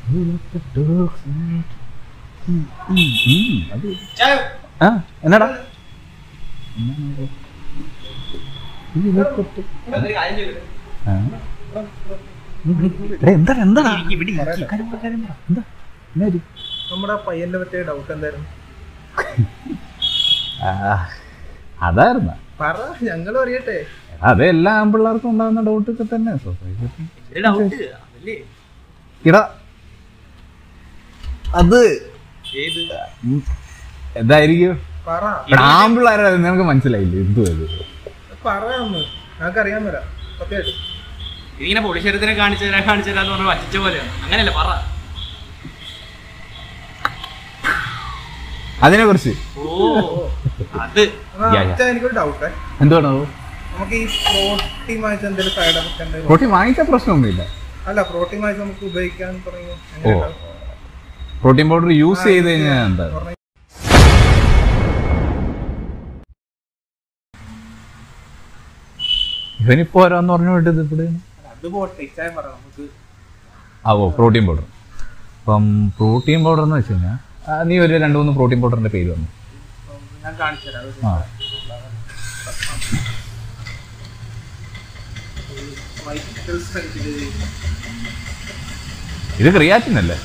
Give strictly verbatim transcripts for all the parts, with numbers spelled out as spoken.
എന്നാടാ എന്താ എന്താടാ നമ്മുടെ പയ്യന്റെ പറ്റിയ ഡൗട്ട് എന്തായിരുന്നു? അതായിരുന്ന പറ, ഞങ്ങളും അറിയട്ടെ. അത് എല്ലാ ആൺപിള്ളേർക്കും ഉണ്ടാകുന്ന ഡൗട്ട് ഒക്കെ തന്നെ. ഇടാ അത് എന്തായിരിക്കും? ആൺപിള്ളേരെ നിനക്ക് മനസ്സിലായില്ലേ എന്തു അത്? പറയാന്ന് ഞങ്ങൾക്ക് അറിയാൻ വരാം. സത്യമായിട്ട് ഇതിങ്ങനെ പൊടിശരത്തിനെ കാണിച്ചു തരാൻ കാണിച്ചു തരാന്ന് പറഞ്ഞ വച്ചിച്ച പോലെയാണ്. അങ്ങനെയല്ല പറ അതിനെ കുറിച്ച്. എനിക്കൊരു ഡൗട്ട്. എന്തുവാണോ? നമുക്ക് ഈ പ്രോട്ടീൻ വാങ്ങിച്ച എന്തെങ്കിലും സൈഡ് എഫക്ട്? പ്രോട്ടീൻ വാങ്ങിച്ച പ്രശ്നമൊന്നുമില്ല. അല്ല, പ്രോട്ടീൻ വാങ്ങിച്ച് നമുക്ക് ഉപയോഗിക്കാൻ പറയുമോ? പ്രോട്ടീൻ പൗഡർ യൂസ് ചെയ്ത് കഴിഞ്ഞാൽ എന്താ? ഇവനിപ്പോ ഓരോന്ന് പറഞ്ഞു വിട്ടത് ഇവിടെ. ആ ഓ പ്രോട്ടീൻ പൗഡർ. അപ്പം പ്രോട്ടീൻ പൗഡർ എന്ന് വെച്ച് കഴിഞ്ഞാൽ നീ ഒരു രണ്ട് മൂന്ന് പ്രോട്ടീൻ പൗഡറിന്റെ പേര് വന്നു. ആ ഇത് ക്രിയാറ്റിൻ അല്ലേ?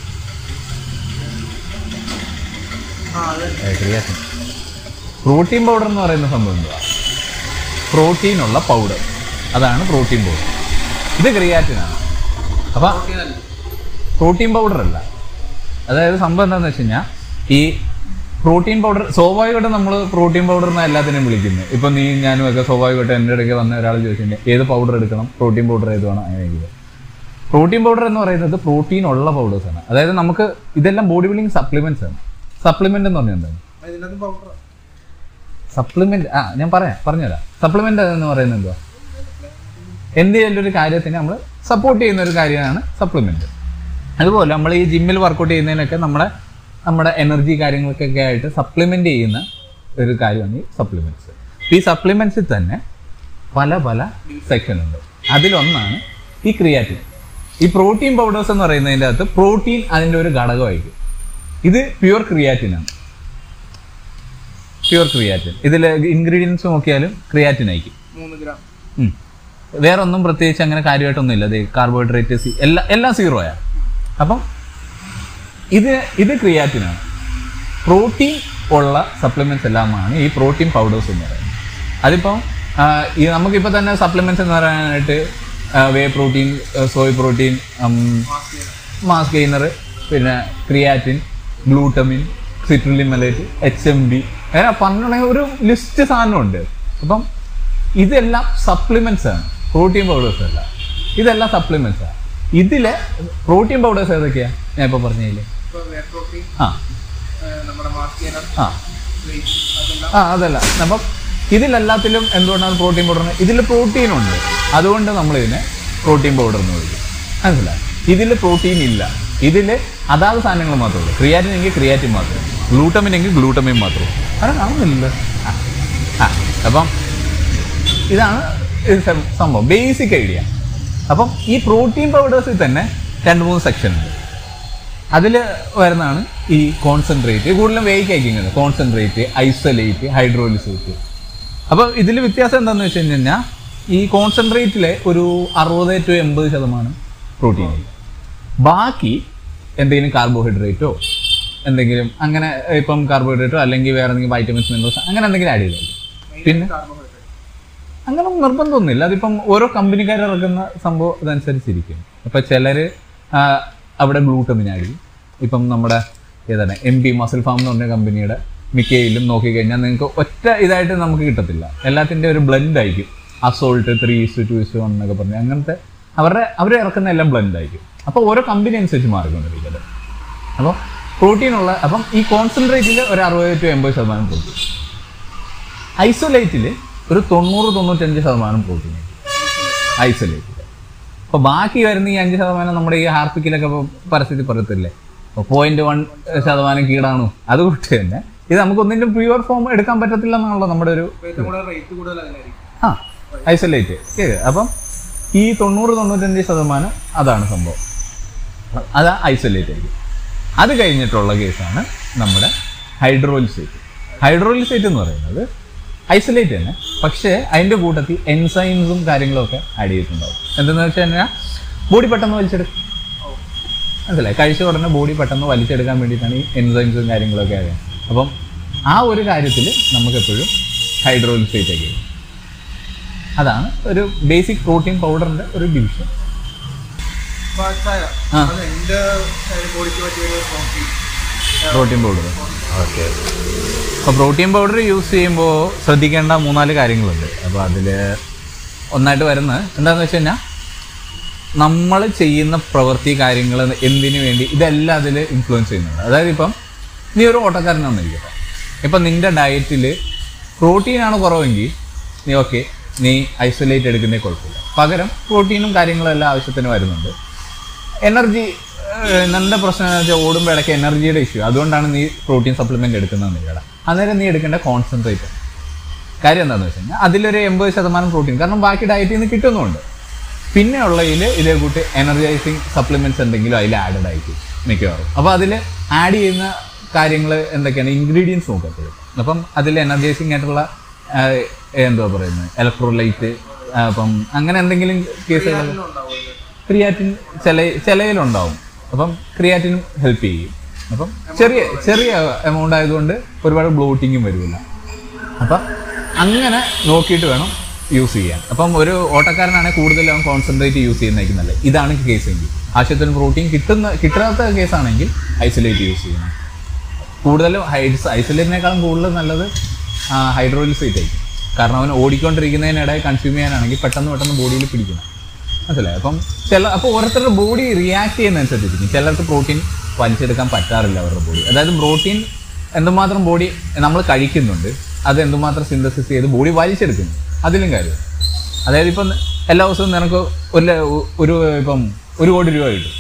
ക്രിയാറ്റിൻ. പ്രോട്ടീൻ പൗഡർ എന്ന് പറയുന്ന സംഭവം എന്തുവാ? പ്രോട്ടീനുള്ള പൗഡർ, അതാണ് പ്രോട്ടീൻ പൗഡർ. ഇത് ക്രിയാറ്റിനാണ്. അപ്പൊ പ്രോട്ടീൻ പൗഡർ അല്ല. അതായത് സംഭവം എന്താണെന്ന് വെച്ച് കഴിഞ്ഞാൽ ഈ പ്രോട്ടീൻ പൗഡർ സ്വാഭാവികമായിട്ടും നമ്മൾ പ്രോട്ടീൻ പൗഡർ എന്നാണ് എല്ലാത്തിനും വിളിക്കുന്നത്. ഇപ്പം നീ ഞാനും ഒക്കെ സ്വാഭാവികമായിട്ട് എൻ്റെ ഇടയ്ക്ക് വന്ന ഒരാൾ ചോദിച്ചിട്ടുണ്ട് ഏത് പൗഡർ എടുക്കണം, പ്രോട്ടീൻ പൗഡർ ഏത് വേണം, അങ്ങനെ. പ്രോട്ടീൻ പൗഡർ എന്ന് പറയുന്നത് പ്രോട്ടീൻ ഉള്ള പൗഡേഴ്സാണ്. അതായത് നമുക്ക് ഇതെല്ലാം ബോഡി ബിൽഡിംഗ് സപ്ലിമെന്റ്സ് ആണ്. സപ്ലിമെന്റ് എന്ന് പറഞ്ഞാൽ എന്താണ്? സപ്ലിമെന്റ് ആ ഞാൻ പറയാം പറഞ്ഞുതരാം. സപ്ലിമെന്റ് എന്ന് പറയുന്നത് എന്തുവാ? എന്തെങ്കിലും ഒരു കാര്യത്തിന് നമ്മൾ സപ്പോർട്ട് ചെയ്യുന്ന ഒരു കാര്യമാണ് സപ്ലിമെന്റ്. അതുപോലെ നമ്മൾ ഈ ജിമ്മിൽ വർക്കൗട്ട് ചെയ്യുന്നതിനൊക്കെ നമ്മളെ നമ്മുടെ എനർജി കാര്യങ്ങൾക്കൊക്കെ ആയിട്ട് സപ്ലിമെന്റ് ചെയ്യുന്ന ഒരു കാര്യമാണ് ഈ സപ്ലിമെന്റ്സ്. ഈ സപ്ലിമെന്റ്സിൽ തന്നെ പല പല സെക്ഷൻ ഉണ്ട്. അതിലൊന്നാണ് ഈ ക്രിയാറ്റിൻ. ഈ പ്രോട്ടീൻ പൗഡേഴ്സ് എന്ന് പറയുന്നതിൻ്റെ അകത്ത് പ്രോട്ടീൻ അതിൻ്റെ ഒരു ഘടകമായിരിക്കും. ഇത് പ്യുവർ ക്രിയാറ്റിനാണ്. Pure creatine. ഇതിൽ ഇൻഗ്രീഡിയൻസ് നോക്കിയാലും ക്രിയാറ്റിൻ ആയിരിക്കും. മൂന്ന് ഗ്രാം. വേറെ ഒന്നും പ്രത്യേകിച്ച് അങ്ങനെ കാര്യമായിട്ടൊന്നും ഇല്ല. അത് കാർബോഹൈഡ്രേറ്റ് എല്ലാം എല്ലാം സീറോയാണ്. അപ്പം ഇത് ഇത് ക്രിയാറ്റിനാണ്. പ്രോട്ടീൻ ഉള്ള സപ്ലിമെന്റ്സ് എല്ലാമാണ് ഈ പ്രോട്ടീൻ പൗഡേഴ്സ് എന്ന് പറയുന്നത്. അതിപ്പം ഈ നമുക്കിപ്പോൾ തന്നെ സപ്ലിമെന്റ്സ് എന്ന് പറയാനായിട്ട് whey protein, soy protein, mass gainer, പിന്നെ creatine, glutamine, citrulline malate, H M B, അങ്ങനെ പറഞ്ഞിട്ടുണ്ടെങ്കിൽ ഒരു ലിസ്റ്റ് സാധനമുണ്ട്. അപ്പം ഇതെല്ലാം സപ്ലിമെന്റ്സ് ആണ്, പ്രോട്ടീൻ പൗഡേഴ്സ് അല്ല. ഇതെല്ലാം സപ്ലിമെന്റ്സ് ആണ്. ഇതിലെ പ്രോട്ടീൻ പൗഡേഴ്സ് ഏതൊക്കെയാ ഞാൻ ഇപ്പോൾ പറഞ്ഞില്ലേ? ആ ആ ആ അതല്ല. അപ്പം ഇതിലെല്ലാത്തിലും എന്തുകൊണ്ടാണ് പ്രോട്ടീൻ പൗഡർ? ഇതിൽ പ്രോട്ടീൻ ഉണ്ട്, അതുകൊണ്ട് നമ്മൾ ഇതിനെ പ്രോട്ടീൻ പൗഡർ എന്ന് വിളിക്കും. മനസ്സിലായി? ഇതിൽ പ്രോട്ടീൻ ഇല്ല. ഇതിൽ അതാത് സാധനങ്ങൾ മാത്രമേ ഉള്ളൂ. ക്രിയാറ്റിൻ എങ്കിൽ ക്രിയാറ്റിൻ മാത്രമേ, ഗ്ലൂട്ടമിൻ എങ്കിൽ ഗ്ലൂട്ടമിൻ മാത്രമേ. കാരണം കാണുന്നില്ലല്ലോ. ആ അപ്പം ഇതാണ് സംഭവം, ബേസിക് ഐഡിയ. അപ്പം ഈ പ്രോട്ടീൻ പൗഡേഴ്സിൽ തന്നെ രണ്ട് മൂന്ന് സെക്ഷൻ ഉണ്ട്. അതിൽ വരുന്നതാണ് ഈ കോൺസെൻട്രേറ്റ്. കൂടുതലും വേക്ക് അയക്കുന്നത് കോൺസെൻട്രേറ്റ്, ഐസൊലേറ്റ്, ഹൈഡ്രോലിസേറ്റ്. അപ്പോൾ ഇതിൽ വ്യത്യാസം എന്താണെന്ന് വെച്ച് കഴിഞ്ഞാൽ ഈ കോൺസെൻട്രേറ്റിലെ ഒരു അറുപത് ടു എൺപത് ശതമാനം പ്രോട്ടീൻ, ബാക്കി എന്തെങ്കിലും കാർബോഹൈഡ്രേറ്റോ എന്തെങ്കിലും അങ്ങനെ, ഇപ്പം കാർബോഹൈഡ്രേറ്റോ അല്ലെങ്കിൽ വേറെ എന്തെങ്കിലും വൈറ്റമിൻസ്, മിനറൽസ് അങ്ങനെ എന്തെങ്കിലും ആഡ് ചെയ്താൽ. പിന്നെ അങ്ങനെ നിർബന്ധമൊന്നുമില്ല. അതിപ്പം ഓരോ കമ്പനിക്കാർ ഇറക്കുന്ന സംഭവം ഇതനുസരിച്ചിരിക്കും. ഇപ്പം ചിലർ അവിടെ ഗ്ലൂട്ടമിൻ ആഡ് ചെയ്യും. ഇപ്പം നമ്മുടെ ഏതാണ് എം ബി മസിൽ ഫാം എന്ന് പറഞ്ഞ കമ്പനിയുടെ മിക്കയിലും നോക്കിക്കഴിഞ്ഞാൽ നിങ്ങൾക്ക് ഒറ്റ ഇതായിട്ട് നമുക്ക് കിട്ടത്തില്ല. എല്ലാത്തിൻ്റെ ഒരു ബ്ലെൻഡ് ആയിരിക്കും. Assault, three is two is one എന്നൊക്കെ പറഞ്ഞ് അങ്ങനത്തെ അവരുടെ അവർ ഇറക്കുന്ന എല്ലാം ബ്ലെൻഡ് ആയിരിക്കും. അപ്പോൾ ഓരോ കമ്പനി അനുസരിച്ച് മാറിക്കൊണ്ടിരിക്കുന്നത്. അപ്പോൾ പ്രോട്ടീനുള്ള അപ്പം ഈ കോൺസെൻട്രേറ്റിൽ ഒരു അറുപത് ടു എൺപത് ശതമാനം പ്രോട്ടീൻ, ഐസൊലേറ്റിൽ ഒരു തൊണ്ണൂറ് തൊണ്ണൂറ്റഞ്ച് ശതമാനം പ്രോട്ടീൻ ഐസൊലേറ്റിൽ. അപ്പോൾ ബാക്കി വരുന്ന ഈ അഞ്ച് ശതമാനം നമ്മുടെ ഈ ഹാർപ്പിക്കിലൊക്കെ പരസ്യത്തിൽ പറയത്തില്ലേ, പോയിന്റ് വൺ ശതമാനം കീടാണു. അതുകൊണ്ട് തന്നെ ഇത് നമുക്കൊന്നിൻ്റെ പ്യുവർ ഫോം എടുക്കാൻ പറ്റത്തില്ല എന്നാണല്ലോ നമ്മുടെ ഒരു ആ ഐസൊലേറ്റ്. അപ്പം ഈ തൊണ്ണൂറ് തൊണ്ണൂറ്റഞ്ച് ശതമാനം അതാണ് സംഭവം. അത് ഐസൊലേറ്റ് ആയിരിക്കും. അത് കഴിഞ്ഞിട്ടുള്ള കേസാണ് നമ്മുടെ ഹൈഡ്രോലിസേറ്റ്. ഹൈഡ്രോലിസേറ്റ് എന്ന് പറയുന്നത് ഐസൊലേറ്റ് തന്നെ, പക്ഷേ അതിൻ്റെ കൂട്ടത്തിൽ എൻസൈംസും കാര്യങ്ങളൊക്കെ ആഡ് ചെയ്തിട്ടുണ്ടാവും. എന്തെന്ന് വെച്ച് കഴിഞ്ഞാൽ ബോഡി പെട്ടെന്ന് വലിച്ചെടുക്കും. മനസ്സിലായി? കഴിച്ച ഉടനെ ബോഡി പെട്ടെന്ന് വലിച്ചെടുക്കാൻ വേണ്ടിയിട്ടാണ് ഈ എൻസൈംസും കാര്യങ്ങളൊക്കെ ആയത്. അപ്പം ആ ഒരു കാര്യത്തിൽ നമുക്കെപ്പോഴും ഹൈഡ്രോലിസേറ്റ് ഒക്കെ. അതാണ് ഒരു ബേസിക് പ്രോട്ടീൻ പൗഡറിൻ്റെ ഒരു ഡിവിഷൻ. Protein powder. ഓക്കെ. അപ്പോൾ പ്രോട്ടീൻ പൗഡർ യൂസ് ചെയ്യുമ്പോൾ ശ്രദ്ധിക്കേണ്ട മൂന്നാല് കാര്യങ്ങളുണ്ട്. അപ്പോൾ അതിൽ ഒന്നായിട്ട് വരുന്നത് എന്താണെന്ന് വെച്ച് കഴിഞ്ഞാൽ നമ്മൾ ചെയ്യുന്ന പ്രവൃത്തി കാര്യങ്ങൾ എന്തിനു വേണ്ടി ഇതെല്ലാം അതിൽ ഇൻഫ്ലുവൻസ് ചെയ്യുന്നുണ്ട്. അതായത് ഇപ്പം നീ ഒരു ഓട്ടക്കാരനാണെന്നിരിക്കട്ടെ, ഇപ്പം നിൻ്റെ ഡയറ്റിൽ പ്രോട്ടീനാണ് കുറവെങ്കിൽ നീ ഓക്കെ, നീ ഐസൊലേറ്റ് എടുക്കുന്നേ കുഴപ്പമില്ല. പകരം പ്രോട്ടീനും കാര്യങ്ങളും എല്ലാം ആവശ്യത്തിന് വരുന്നുണ്ട്. എനർജി നല്ല പ്രശ്നം എന്ന് വെച്ചാൽ ഓടുമ്പോൾ ഇടയ്ക്ക് എനർജിയുടെ ഇഷ്യൂ, അതുകൊണ്ടാണ് നീ പ്രോട്ടീൻ സപ്ലിമെൻ്റ് എടുക്കുന്നതെന്ന് കേടാ. അന്നേരം നീ എടുക്കേണ്ട കോൺസെൻട്രേറ്റ് കാര്യം എന്താണെന്ന് വെച്ച് കഴിഞ്ഞാൽ അതിലൊരു എൺപത് ശതമാനം പ്രോട്ടീൻ, കാരണം ബാക്കി ഡയറ്റിൽ നിന്ന് കിട്ടുന്നുണ്ട്. പിന്നെ ഉള്ളതിൽ ഇതേ കൂട്ടി എനർജൈസിങ് സപ്ലിമെൻറ്റ്സ് എന്തെങ്കിലും അതിൽ ആഡഡ് ആയിരിക്കും മിക്കവാറും. അപ്പോൾ അതിൽ ആഡ് ചെയ്യുന്ന കാര്യങ്ങൾ എന്തൊക്കെയാണ്, ഇൻഗ്രീഡിയൻസ് നോക്കപ്പെടും. അപ്പം അതിൽ എനർജൈസിങ് ആയിട്ടുള്ള എന്തുവാ പറയുന്നത്, ഇലക്ട്രോലൈറ്റ്, അപ്പം അങ്ങനെ എന്തെങ്കിലും കേസുകൾ, ക്രിയാറ്റിൻ ചില ചിലയിലുണ്ടാവും. അപ്പം ക്രിയാറ്റിനും ഹെൽപ്പ് ചെയ്യും. അപ്പം ചെറിയ ചെറിയ എമൗണ്ട് ആയതുകൊണ്ട് ഒരുപാട് ബ്ലോട്ടിങ്ങും വരില്ല. അപ്പം അങ്ങനെ നോക്കിയിട്ട് വേണം യൂസ് ചെയ്യാൻ. അപ്പം ഒരു ഓട്ടക്കാരനാണെങ്കിൽ കൂടുതലും കോൺസെൻട്രേറ്റ് യൂസ് ചെയ്യുന്നതായിരിക്കും നല്ലത്. ഇതാണ് കേസെങ്കിൽ. ആവശ്യത്തിന് പ്രോട്ടീൻ കിട്ടുന്ന കിട്ടാത്ത കേസാണെങ്കിൽ ഐസൊലേറ്റ് യൂസ് ചെയ്യണം. കൂടുതലും ഹൈഡ്സ് ഐസൊലേറ്റിനേക്കാളും കൂടുതൽ നല്ലത് ഹൈഡ്രോലിസേറ്റ് ആയിരിക്കും. കാരണം അവൻ ഓടിക്കൊണ്ടിരിക്കുന്നതിനിടെ കൺസ്യൂം ചെയ്യാനാണെങ്കിൽ പെട്ടെന്ന് പെട്ടെന്ന് ബോഡിയിൽ പിടിക്കണം. മനസ്സിലായി? അപ്പം ചില അപ്പോൾ ഓരോരുത്തരുടെ ബോഡി റിയാക്ട് ചെയ്യുന്നതനുസരിച്ചിരിക്കും. ചിലർക്ക് പ്രോട്ടീൻ വലിച്ചെടുക്കാൻ പറ്റാറില്ല അവരുടെ ബോഡി. അതായത് പ്രോട്ടീൻ എന്തുമാത്രം ബോഡി നമ്മൾ കഴിക്കുന്നുണ്ട്, അത് എന്തുമാത്രം സിന്തസിസ് ചെയ്ത് ബോഡി വലിച്ചെടുക്കുന്നു, അതിലും കാര്യം. അതായത് ഇപ്പം എല്ലാ ദിവസവും നിനക്ക് ഒരു ഒരു ഇപ്പം ഒരു കോടി രൂപ കിട്ടും.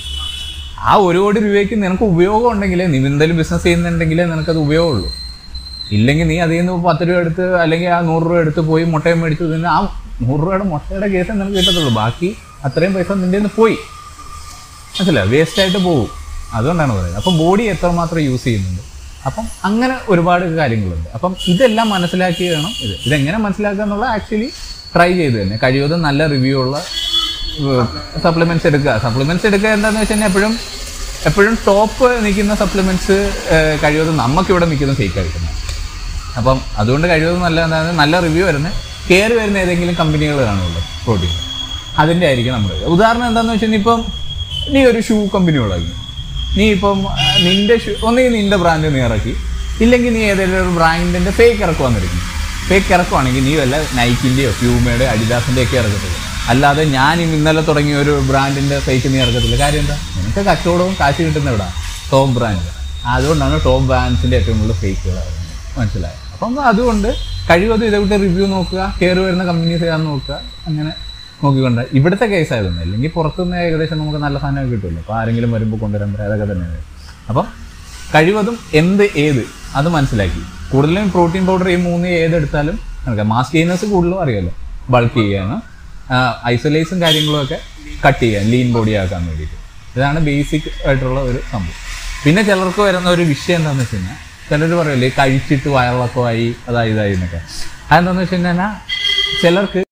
ആ ഒരു കോടി രൂപയ്ക്ക് നിനക്ക് ഉപയോഗം ഉണ്ടെങ്കിലേ, നീ എന്തെങ്കിലും ബിസിനസ് ചെയ്യുന്നുണ്ടെങ്കിലേ നിനക്കത് ഉപയോഗമുള്ളൂ. ഇല്ലെങ്കിൽ നീ അതിൽ നിന്ന് പത്ത് രൂപ എടുത്ത് അല്ലെങ്കിൽ ആ നൂറ് രൂപ എടുത്ത് പോയി മുട്ടയും മേടിച്ച് തന്നെ ആ നൂറ് രൂപയുടെ മുട്ടയുടെ കേസ് നിനക്ക് കിട്ടത്തുള്ളൂ. ബാക്കി അത്രയും പൈസ നിൻ്റെ നിന്ന് പോയി. മനസ്സിലായി? വേസ്റ്റായിട്ട് പോകും. അതുകൊണ്ടാണ് പറയുന്നത്. അപ്പം ബോഡി എത്രമാത്രം യൂസ് ചെയ്യുന്നുണ്ട്. അപ്പം അങ്ങനെ ഒരുപാട് കാര്യങ്ങളുണ്ട്. അപ്പം ഇതെല്ലാം മനസ്സിലാക്കി വേണം ഇത് ഇതെങ്ങനെ മനസ്സിലാക്കുക എന്നുള്ള ആക്ച്വലി ട്രൈ ചെയ്ത് തന്നെ കഴിവതും നല്ല റിവ്യൂ ഉള്ള സപ്ലിമെൻറ്റ്സ് എടുക്കുക. സപ്ലിമെൻറ്റ്സ് എടുക്കുക എന്താണെന്ന് വെച്ച് കഴിഞ്ഞാൽ എപ്പോഴും എപ്പോഴും ടോപ്പ് നിൽക്കുന്ന സപ്ലിമെൻറ്റ്സ് കഴിവതും നമുക്കിവിടെ നിൽക്കുന്ന ഫേക്ക് ആയിരിക്കുന്നത്. അപ്പം അതുകൊണ്ട് കഴിവതും നല്ല എന്താണ് നല്ല റിവ്യൂ വരുന്നത് കയറി വരുന്ന ഏതെങ്കിലും കമ്പനികൾ കാണുമല്ലോ പ്രോട്ടീൻ, അതിൻ്റെ ആയിരിക്കും നമ്മൾ. ഉദാഹരണം എന്താണെന്ന് വെച്ച് കഴിഞ്ഞാൽ ഇപ്പം നീ ഒരു ഷൂ കമ്പനി ഉള്ളാക്കി, നീ ഇപ്പം നിൻ്റെ ഷൂ ഒന്നെങ്കിൽ നിൻ്റെ ബ്രാൻഡ് നീ ഇറക്കി, ഇല്ലെങ്കിൽ നീ ഏതെങ്കിലും ഒരു ബ്രാൻഡിൻ്റെ ഫേക്ക് ഇറക്കുവാന്നിരിക്കും. ഫേക്ക് ഇറക്കുവാണെങ്കിൽ നീ വല്ല നൈക്കിൻ്റെയോ പ്യൂമയുടെ അഡിദാസിൻ്റെ ഒക്കെ ഇറക്കത്തില്ല. അല്ലാതെ ഞാൻ ഇന്നലെ തുടങ്ങിയ ഒരു ബ്രാൻഡിൻ്റെ ഫേക്ക് നീ ഇറക്കത്തില്ല. കാര്യം എന്താ? നിനക്ക് കച്ചവടവും കാശ് കിട്ടുന്ന എവിടെ? Top brand. അതുകൊണ്ടാണ് ടോപ്പ് ബ്രാൻഡ്സിൻ്റെ ഏറ്റവും കൂടുതൽ ഫേക്കുകൾ ഇറങ്ങുന്നത്. മനസ്സിലായോ? അപ്പം അതുകൊണ്ട് കഴിവതും ഇതേകൂട്ട് റിവ്യൂ നോക്കുക, കയറി വരുന്ന കമ്പനീസ് ഏതാണെന്ന് നോക്കുക, അങ്ങനെ നോക്കിക്കൊണ്ട് ഇവിടുത്തെ കേസായതൊന്നും. അല്ലെങ്കിൽ പുറത്തുനിന്ന് ഏകദേശം നമുക്ക് നല്ല സാധനമൊക്കെ കിട്ടുമല്ലോ. അപ്പോൾ ആരെങ്കിലും വരുമ്പോൾ കൊണ്ടുവരാൻ പറയാം, അതൊക്കെ തന്നെയാണ്. അപ്പം കഴിവതും എന്ത് ഏത് അത് മനസ്സിലാക്കി കൂടുതലും പ്രോട്ടീൻ പൗഡർ ഈ മൂന്ന് ഏതെടുത്താലും നമുക്ക് മാസ് ഗെയിനേഴ്സ് കൂടുതലും അറിയാമല്ലോ, ബൾക്ക് ചെയ്യാനും ഐസൊലേസും കാര്യങ്ങളും ഒക്കെ കട്ട് ചെയ്യാൻ ലീൻ ബോഡി ആക്കാൻ വേണ്ടിയിട്ട്. ഇതാണ് ബേസിക് ആയിട്ടുള്ള ഒരു സംഭവം. പിന്നെ ചിലർക്ക് വരുന്ന ഒരു വിഷയം എന്താണെന്ന് വെച്ച് കഴിഞ്ഞാൽ ചിലർ പറയുമല്ലേ കഴിച്ചിട്ട് വയറിളക്കമായി അതായി ഇതായി എന്നൊക്കെ. അതെന്താണെന്ന് വെച്ച് കഴിഞ്ഞാൽ ചിലർക്ക്